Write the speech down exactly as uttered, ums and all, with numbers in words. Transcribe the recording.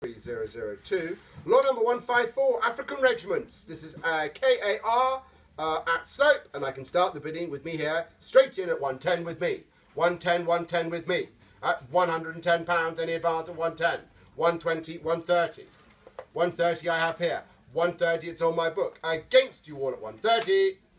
three zero zero two. Lot number one five four, African Regiments. This is uh, K A R uh, at slope, and I can start the bidding with me here, straight in at one ten with me. one ten, one ten with me. At one hundred and ten pounds, any advance at one ten. one twenty, one thirty. one thirty I have here. one thirty, it's on my book. Against you all at one thirty.